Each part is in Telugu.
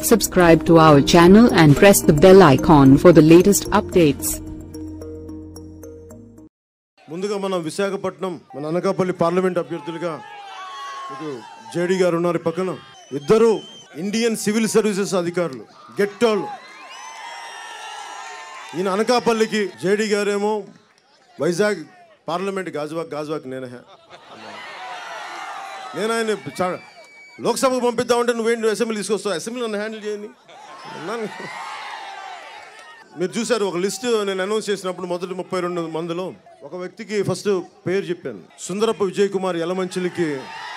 Subscribe to our channel and press the bell icon for the latest updates. ముందుగా మన విశాఖపట్నం మన అనకాపల్లి పార్లమెంట్ అభ్యర్థులుగా మీకు జేడి గారు ఉన్నారు పక్కన. ఇద్దరు ఇండియన్ సివిల్ సర్వీసెస్ అధికారులు గెట్టాళ్ళు. ఈయన అనకాపల్లికి, జేడి గారేమో వైజాగ్ పార్లమెంట్ గాజువాక్ నేను ఆయన లోక్సభకు పంపిద్దామంటే నువ్వేంటి అసెంబ్లీ తీసుకొస్తావు, అసెంబ్లీ నన్ను హ్యాండిల్ చేయని. మీరు చూశారు ఒక లిస్ట్ నేను అనౌన్స్ చేసినప్పుడు మొదటి 32 మందిలో ఒక వ్యక్తికి ఫస్ట్ పేరు చెప్పాను. సుందరపు విజయ్ కుమార్ యలమంచిలికి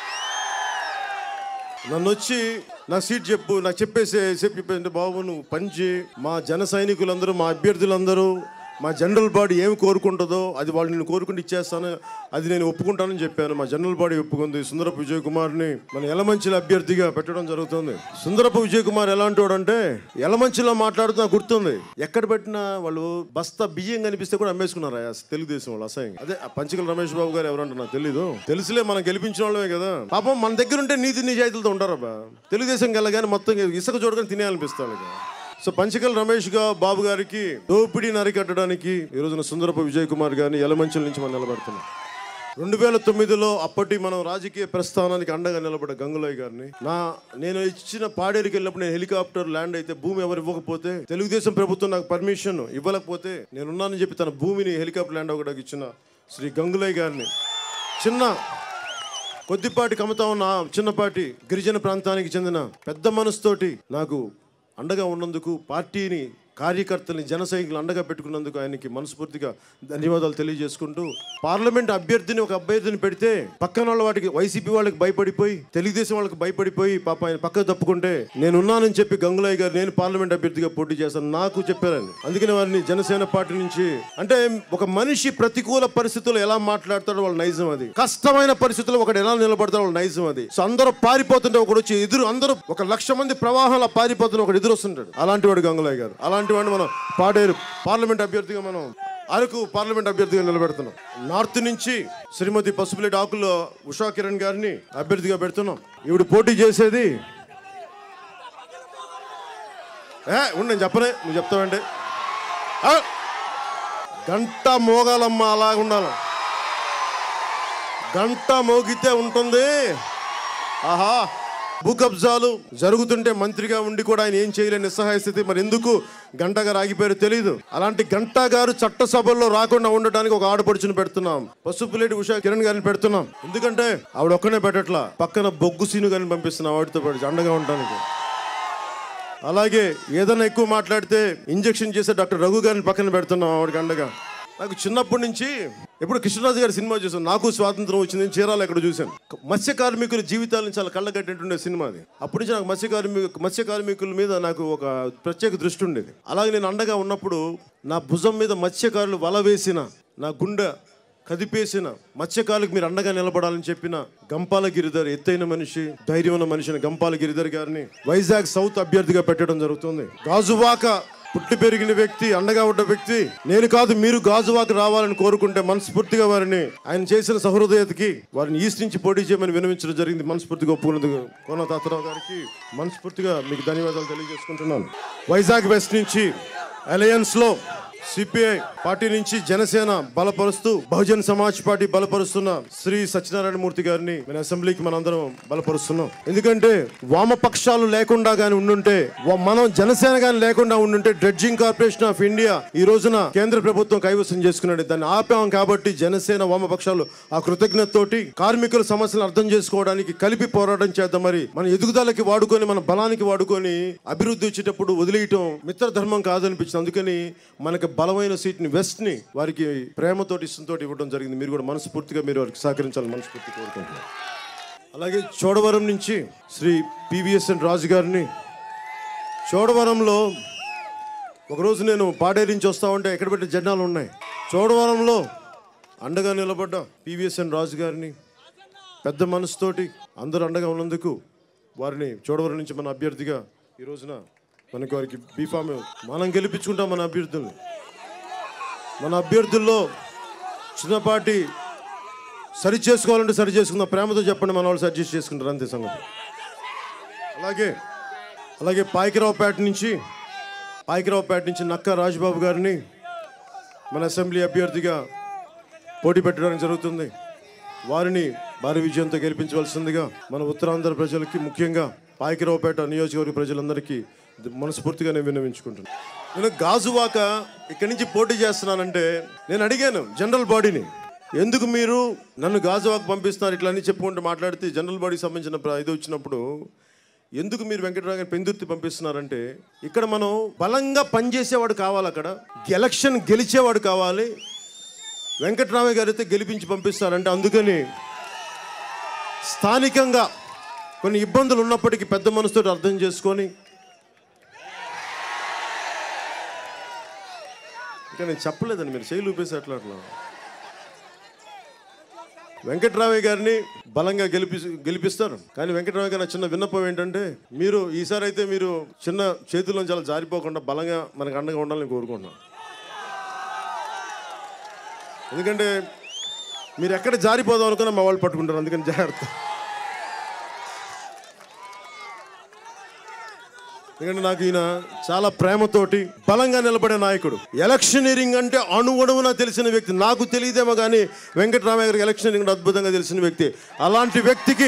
నన్ను వచ్చి నా సీట్ చెప్పు, నాకు చెప్పేసి బాబు నువ్వు పంచి మా జన సైనికులందరూ, మా అభ్యర్థులందరూ, మా జనరల్ బాడీ ఏమి కోరుకుంటుందో అది వాళ్ళు నేను కోరుకుంటూ ఇచ్చేస్తాను, అది నేను ఒప్పుకుంటానని చెప్పాను. మా జనరల్ బాడీ ఒప్పుకుంది. సుందరపు విజయ్ కుమార్ని మన యలమంచిల అభ్యర్థిగా పెట్టడం జరుగుతుంది. సుందరపు విజయ్ కుమార్ ఎలాంటి వాడు అంటే, యలమంచిలో మాట్లాడుతూ గుర్తుంది, ఎక్కడ పెట్టినా వాళ్ళు బస్తా బియ్యం కనిపిస్తే కూడా అమ్మేసుకున్నారు తెలుగుదేశం వాళ్ళు అసహ్యం. అదే పంచకల రమేష్ బాబు గారు ఎవరంటే నాకు తెలీదు, తెలుసులే మనం గెలిపించిన వాళ్ళమే కదా. పాపం మన దగ్గర ఉంటే నీతి నిజాయితీలతో ఉంటారబ్బా. తెలుగుదేశం వెళ్ళగానే మొత్తం ఇసుక చూడగానే తినేయాలనిపిస్తాను. సో పంచకల్ రమేష్ బాబు గారికి దోపిడీని అరికట్టడానికి ఈ రోజున సుందరపు విజయ్ కుమార్ గారిని యలమంచిల నుంచి మనం నిలబడుతున్నాం. 2009లో అప్పటి మనం రాజకీయ ప్రస్థానానికి అండగా నిలబడ్డ గంగులయ్య గారిని, నేను ఇచ్చిన పాడేరుకి వెళ్ళినప్పుడు నేను హెలికాప్టర్ ల్యాండ్ అయితే భూమి ఎవరు ఇవ్వకపోతే, తెలుగుదేశం ప్రభుత్వం నాకు పర్మిషన్ ఇవ్వలేకపోతే నేనున్నానని చెప్పి తన భూమిని హెలికాప్టర్ ల్యాండ్ అవ్వడానికి ఇచ్చిన శ్రీ గంగులయ్య గారిని, కొద్దిపాటి కమతా ఉన్న చిన్నపాటి గిరిజన ప్రాంతానికి చెందిన పెద్ద మనసుతోటి నాకు అండగా ఉన్నందుకు, పార్టీని, కార్యకర్తల్ని, జన సైనికులు అండగా పెట్టుకున్నందుకు ఆయనకి మనస్ఫూర్తిగా ధన్యవాదాలు తెలియజేసుకుంటూ, పార్లమెంట్ అభ్యర్థిని ఒక అభ్యర్థిని పెడితే పక్కన వాళ్ళ వాటికి వైసీపీ వాళ్ళకి భయపడిపోయి, తెలుగుదేశం వాళ్ళకి భయపడిపోయి పాప ఆయన పక్కకు తప్పుకుంటే నేనున్నానని చెప్పి గంగులయ్య గారు నేను పార్లమెంట్ అభ్యర్థిగా పోటీ చేస్తాను నాకు చెప్పారని. అందుకని వారిని జనసేన పార్టీ నుంచి, అంటే ఒక మనిషి ప్రతికూల పరిస్థితుల్లో ఎలా మాట్లాడతాడో వాళ్ళ నైజం అది, కష్టమైన పరిస్థితుల్లో ఒకటి ఎలా నిలబడతాడో వాళ్ళ నైజం అది. సో అందరూ పారిపోతుంటే ఒకడు వచ్చి అందరూ 1,00,000 మంది ప్రవాహంలో పారిపోతున్న ఒకడు ఎదురు వస్తుంటాడు. అలాంటి వాడు గంగులయ్య గారు. అలాంటి వాడిని మనం పాడేరు పార్లమెంట్ అభ్యర్థిగా, మనం అరకు పార్లమెంట్ అభ్యర్థిగా నిలబెడుతున్నాం. నార్త్ నుంచి శ్రీమతి పసుపులేటి ఆకుల ఉషా కిరణ్ గారిని అభ్యర్థిగా పెడుతున్నాం. ఈవిడ పోటీ చేసేది నేను చెప్పనే, నువ్వు చెప్తావంటే గంట మోగాలమ్మ, అలా ఉండాలి. గంట మోగితే ఉంటుంది. ఆహా, భూ కబ్జాలు జరుగుతుంటే మంత్రిగా ఉండి కూడా ఆయన ఏం చేయలేని నిస్సహాయ స్థితి. మరి ఎందుకు గంటా గారు ఆగిపోయారో తెలీదు. అలాంటి గంటా గారు చట్టసభల్లో రాకుండా ఉండడానికి ఒక ఆడపడుచుని పెడుతున్నాం. పసుపులేటి ఉషా కిరణ్ గారిని పెడుతున్నాం. ఎందుకంటే ఆవిడ ఒక్కనే పెట్టట్లా, పక్కన బొగ్గు సీను గారిని పంపిస్తున్నాం ఆవిడతో పాటు అండగా ఉండడానికి. అలాగే ఏదైనా ఎక్కువ మాట్లాడితే ఇంజక్షన్ చేసే డాక్టర్ రఘు గారిని పక్కన పెడుతున్నాం ఆవిడకి అండగా. నాకు చిన్నప్పటి నుంచి ఎప్పుడు కృష్ణరాజు గారి సినిమా చూసాను, నాకు స్వాతంత్రం వచ్చింది, చీరాలు ఎక్కడ చూశాను. మత్స్య కార్మికుల జీవితాలను చాలా కళ్ళగట్టేటుండే సినిమా అది. అప్పటి నుంచి నాకు మత్స్య కార్మికుల మీద నాకు ఒక ప్రత్యేక దృష్టి ఉండేది. అలాగే నేను అండగా ఉన్నప్పుడు నా భుజం మీద మత్స్యకారులు వల వేసిన, నా గుండె కదిపేసిన మత్స్యకారులకు మీరు అండగా నిలబడాలని చెప్పిన గంపాల గిరిధర్, ఎత్తైన మనిషి, ధైర్యం ఉన్న మనిషిని గంపాల గిరిధర్ గారిని వైజాగ్ సౌత్ అభ్యర్థిగా పెట్టడం జరుగుతుంది. గాజువాక పుట్టి పెరిగిన వ్యక్తి, అండగా ఉన్న వ్యక్తి నేను కాదు, మీరు గాజువాక రావాలని కోరుకుంటే మనస్ఫూర్తిగా వారిని, ఆయన చేసిన సహృదయతకి వారిని ఈస్ట్ నుంచి పోటీ చేయమని వినవించడం జరిగింది. మనస్ఫూర్తిగా ఒప్పుకున్నది కోన తాతారావు గారికి మనస్ఫూర్తిగా మీకు ధన్యవాదాలు తెలియజేసుకుంటున్నాను. వైజాగ్ వెస్ట్ నుంచి అలయన్స్ లో సిపిఐ పార్టీ నుంచి జనసేన బలపరుస్తూ, బహుజన్ సమాజ్ పార్టీ బలపరుస్తున్న శ్రీ సత్యనారాయణ మూర్తి గారిని మన అసెంబ్లీకి మనందరం బలపరుస్తున్నాం. ఎందుకంటే వామపక్షాలు లేకుండా గాని ఉండుంటే, మనం జనసేన గాని లేకుండా ఉండుంటే డ్రెడ్జింగ్ కార్పొరేషన్ ఆఫ్ ఇండియా ఈ రోజున కేంద్ర ప్రభుత్వం కైవసం చేసుకున్నాడు. దాన్ని ఆపాం కాబట్టి జనసేన వామపక్షాలు ఆ కృతజ్ఞతతోటి కార్మికుల సమస్యలను అర్థం చేసుకోవడానికి కలిపి పోరాటం చేద్దాం. మరి మన ఎదుగుదలకి వాడుకొని, మన బలానికి వాడుకొని అభివృద్ధి వచ్చేటప్పుడు వదిలేయటం మిత్రధర్మం కాదనిపించింది. అందుకని మనకి బలమైన సీట్ని వెస్ట్ ని వారికి ప్రేమతోటి, ఇష్టంతో ఇవ్వడం జరిగింది. మీరు కూడా మనస్ఫూర్తిగా మీరు వారికి సహకరించాలని మనస్ఫూర్తి కోరుకుంటున్నాను. అలాగే చోడవరం నుంచి శ్రీ పివిఎస్ఎన్ రాజు గారిని, చోడవరంలో ఒకరోజు నేను పాడేరు నుంచి వస్తా ఉంటే ఎక్కడ పెట్టే జెండాలు ఉన్నాయి, చోడవరంలో అండగా నిలబడ్డ పివిఎస్ఎన్ రాజు గారిని పెద్ద మనసుతోటి అందరూ అండగా ఉన్నందుకు వారిని చోడవరం నుంచి మన అభ్యర్థిగా ఈ రోజున మనకి వారికి బీఫామ్ మనం గెలిపించుకుంటాం. మన అభ్యర్థుల్లో చిన్నపాటి సరి చేసుకోవాలంటే సరి చేసుకుందాం, ప్రేమతో చెప్పండి, మన వాళ్ళు సజెస్ట్ చేసుకుంటారు, అంతే సంగతి. అలాగే అలాగే పాయకరావుపేట నుంచి నక్కా రాజబాబు గారిని మన అసెంబ్లీ అభ్యర్థిగా పోటీ పెట్టడానికి జరుగుతుంది. వారిని భారీ విజయంతో గెలిపించవలసిందిగా మన ఉత్తరాంధ్ర ప్రజలకి, ముఖ్యంగా పాయకరావుపేట నియోజకవర్గ ప్రజలందరికీ మనస్ఫూర్తిగా నేను విన్నవించుకుంటున్నాను. నేను గాజువాక ఇక్కడి నుంచి పోటీ చేస్తున్నానంటే నేను అడిగాను జనరల్ బాడీని, ఎందుకు మీరు నన్ను గాజువాక పంపిస్తున్నారు ఇట్లా అని చెప్పుకుంటూ మాట్లాడితే, జనరల్ బాడీకి సంబంధించిన ఇది వచ్చినప్పుడు ఎందుకు మీరు వెంకటరావు గారిని పెందుర్తి పంపిస్తున్నారంటే, ఇక్కడ మనం బలంగా పనిచేసేవాడు కావాలి, అక్కడ ఎలక్షన్ గెలిచేవాడు కావాలి. వెంకటరామయ్య గారు అయితే గెలిపించి పంపిస్తారంటే, అందుకని స్థానికంగా కొన్ని ఇబ్బందులు ఉన్నప్పటికీ పెద్ద మనసుతో అర్థం చేసుకొని, ఇంకా నేను చెప్పలేదండి, మీరు చేయి లూపేసి అట్లా వెంకటరామయ్య గారిని బలంగా గెలిపిస్తారు. కానీ వెంకటరామయ్య గారి చిన్న విన్నపం ఏంటంటే, మీరు ఈసారి అయితే మీరు చిన్న చేతుల్లో చాలా జారిపోకుండా బలంగా మనకు అండగా ఉండాలని కోరుకుంటున్నాను. ఎందుకంటే మీరు ఎక్కడ జారిపోదాం అనుకున్నా మా వాళ్ళు పట్టుకుంటారు, అందుకని జాగ్రత్త. ఎందుకంటే నాకు ఈయన చాలా ప్రేమతోటి బలంగా నిలబడే నాయకుడు. ఎలక్షనీరింగ్ అంటే అణువణువున తెలిసిన వ్యక్తి. నాకు తెలియదేమో కానీ వెంకటరామయ్య గారికి ఎలక్షనీరింగ్ అద్భుతంగా తెలిసిన వ్యక్తి. అలాంటి వ్యక్తికి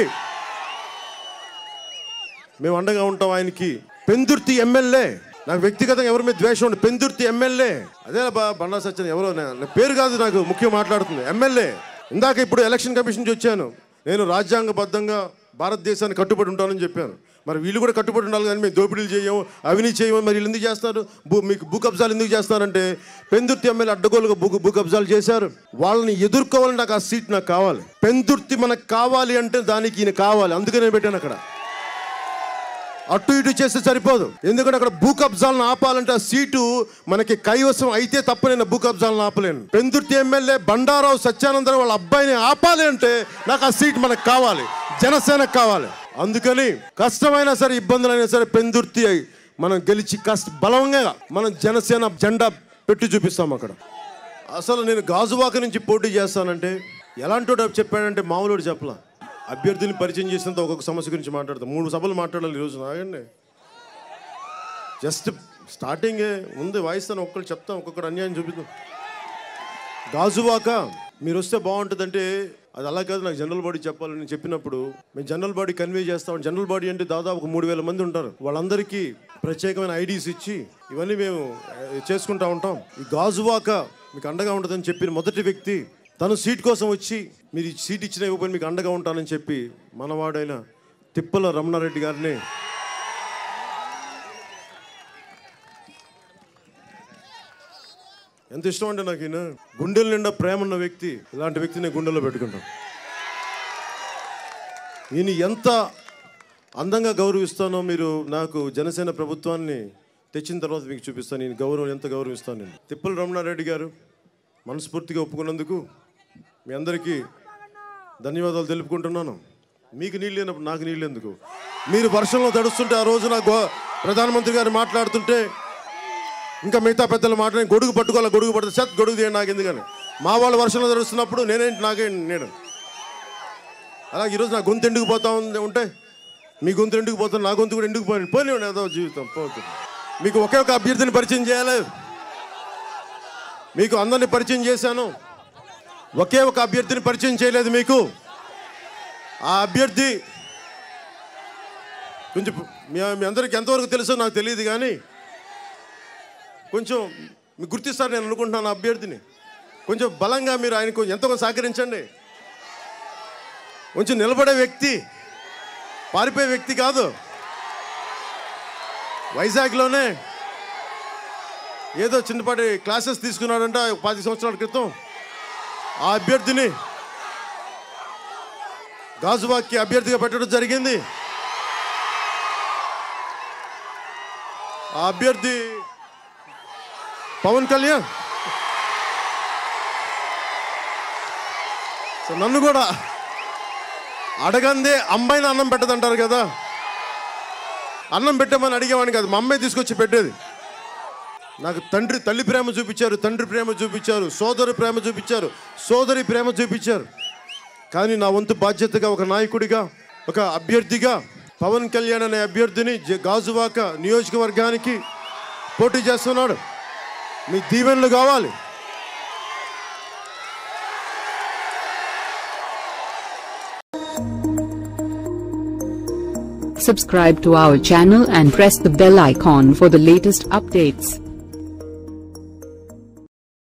మేము అండగా ఉంటాం. ఆయనకి పెందుర్తి ఎమ్మెల్యే, నాకు వ్యక్తిగతంగా ఎవరి మీద ద్వేషం ఉండదు. పెందుర్తి ఎమ్మెల్యే అదే బండా సత్యం, ఎవరో పేరు కాదు నాకు ముఖ్యం మాట్లాడుతుంది, ఎమ్మెల్యే. ఇందాక ఇప్పుడు ఎలక్షన్ కమిషన్ నుంచి వచ్చాను. నేను రాజ్యాంగబద్ధంగా భారతదేశానికి కట్టుబడి ఉంటానని చెప్పాను. మరి వీళ్ళు కూడా కట్టుబడి ఉండాలి, కానీ మేము దోపిడీలు చేయము, అవినీతి చేయము. మరి వీళ్ళు ఎందుకు చేస్తారు? మీకు భూ కబ్జాలు ఎందుకు చేస్తారంటే, పెందుర్తి ఎమ్మెల్యే అడ్డగోలుగా భూ కబ్జాలు చేశారు. వాళ్ళని ఎదుర్కోవాలని నాకు ఆ సీట్ నాకు కావాలి. పెందుర్తి మనకు కావాలి అంటే దానికి ఈయన కావాలి, అందుకే నేను పెట్టాను అక్కడ. అటు ఇటు చేస్తే సరిపోదు, ఎందుకంటే అక్కడ భూ కబ్జాలను ఆపాలంటే ఆ సీటు మనకి కైవసం అయితే తప్ప నేను భూ కబ్జాలను ఆపలేను. పెందుర్తి ఎమ్మెల్యే బండారావు సత్యానందరావు వాళ్ళ అబ్బాయిని ఆపాలి అంటే నాకు ఆ సీట్ మనకు కావాలి, జనసేనకు కావాలి. అందుకని కష్టమైనా సరే, ఇబ్బందులైనా సరే పెందుర్తి మనం గెలిచి బలంగా మనం జనసేన జెండా పెట్టి చూపిస్తాం అక్కడ. అసలు నేను గాజువాక నుంచి పోటీ చేస్తానంటే ఎలాంటి చెప్పాడంటే మామూలుడు చెప్పలా. అభ్యర్థుల్ని పరిచయం చేసినంత ఒక్కొక్క సమస్య గురించి మాట్లాడతాం. 3 సభలు మాట్లాడాలి ఈరోజు. నాగండి జస్ట్ స్టార్టింగే ముందు వాయిస్తాను, ఒక్కళ్ళు చెప్తాం, ఒక్కొక్కరు అన్యాయం చూపిద్దాం. గాజువాక మీరు వస్తే బాగుంటుందంటే అది అలా కాదు, నాకు జనరల్ బాడీ చెప్పాలని చెప్పినప్పుడు మేము జనరల్ బాడీ కన్వే చేస్తాం. జనరల్ బాడీ అంటే దాదాపు 3000 మంది ఉంటారు. వాళ్ళందరికీ ప్రత్యేకమైన ఐడీస్ ఇచ్చి ఇవన్నీ మేము చేసుకుంటూ ఉంటాం. ఈ గాజువాక మీకు అండగా ఉంటుందని చెప్పిన మొదటి వ్యక్తి తను సీట్ కోసం వచ్చి, మీరు సీట్ ఇచ్చినా ఇవ్వకపోయినా మీకు అండగా ఉంటానని చెప్పి మనవాడైన తిప్పల రమణారెడ్డి గారిని ఎంత ఇష్టం అంటే నాకు ఈయన గుండెల నిండా ప్రేమ ఉన్న వ్యక్తి. ఇలాంటి వ్యక్తిని గుండెల్లో పెట్టుకుంటాను. ఈయన ఎంత అందంగా గౌరవిస్తానో మీరు నాకు జనసేన ప్రభుత్వాన్ని తెచ్చిన తర్వాత మీకు చూపిస్తాను. నేను గౌరవం ఎంత గౌరవిస్తాను. నేను తిప్పల రమణారెడ్డి గారు మనస్ఫూర్తిగా ఒప్పుకున్నందుకు మీ అందరికీ ధన్యవాదాలు తెలుపుకుంటున్నాను. మీకు నీళ్ళు లేనప్పుడు నాకు నీళ్ళు ఎందుకు? మీరు వర్షంలో తడుస్తుంటే ఆ రోజున ప్రధానమంత్రి గారు మాట్లాడుతుంటే ఇంకా మిగతా పెద్దలు మాట్లాడి గొడుగు పట్టుకోవాలి, గొడుగు పడితే సత్ గొడుగు తీయండి నాకు ఎందుకని. మా వాళ్ళు వర్షంలో తడుస్తున్నప్పుడు నాకేంటి నేను అలా ఈరోజు నా గొంతు ఎండుకు పోతా ఉంటే మీ గొంతు ఎండుకు పోతాను, నా గొంతు కూడా ఎండుకు పోయి ఏదో జీవితం పోతుంది. మీకు ఒకే ఒక అభ్యర్థిని పరిచయం చేయాలి. మీకు అందరినీ పరిచయం చేశాను, ఒకే ఒక అభ్యర్థిని పరిచయం చేయలేదు మీకు. ఆ అభ్యర్థి కొంచెం మీ అందరికి ఎంతవరకు తెలుసో నాకు తెలియదు, కానీ కొంచెం మీకు గుర్తిస్తారు నేను అనుకుంటున్నాను. ఆ అభ్యర్థిని కొంచెం బలంగా మీరు ఆయనకు ఎంతో కొంచెం సహకరించండి. కొంచెం నిలబడే వ్యక్తి, పారిపోయే వ్యక్తి కాదు. వైజాగ్లోనే ఏదో చిన్నపాటి క్లాసెస్ తీసుకున్నాడంట 10 సంవత్సరాల క్రితం. ఆ అభ్యర్థిని గాజువాక్కి అభ్యర్థిగా పెట్టడం జరిగింది. ఆ అభ్యర్థి పవన్ కళ్యాణ్. సో నన్ను కూడా అడగందే అమ్మాయిని అన్నం పెట్టదంటారు కదా, అన్నం పెట్టమని అడిగేవాడిని కాదు, మా అమ్మాయి తీసుకొచ్చి పెట్టేది. నాకు తల్లి ప్రేమ చూపించారు, తండ్రి ప్రేమ చూపించారు, సోదరి ప్రేమ చూపించారు, సోదరి ప్రేమ చూపించారు. కానీ నా వంతు బాధ్యతగా ఒక నాయకుడిగా, ఒక అభ్యర్థిగా పవన్ కళ్యాణ్ అనే అభ్యర్థిని గాజువాక నియోజకవర్గానికి పోటీ చేస్తున్నాడు. మీ దీవెనలు కావాలి. Subscribe to our channel and press the bell icon for the latest updates.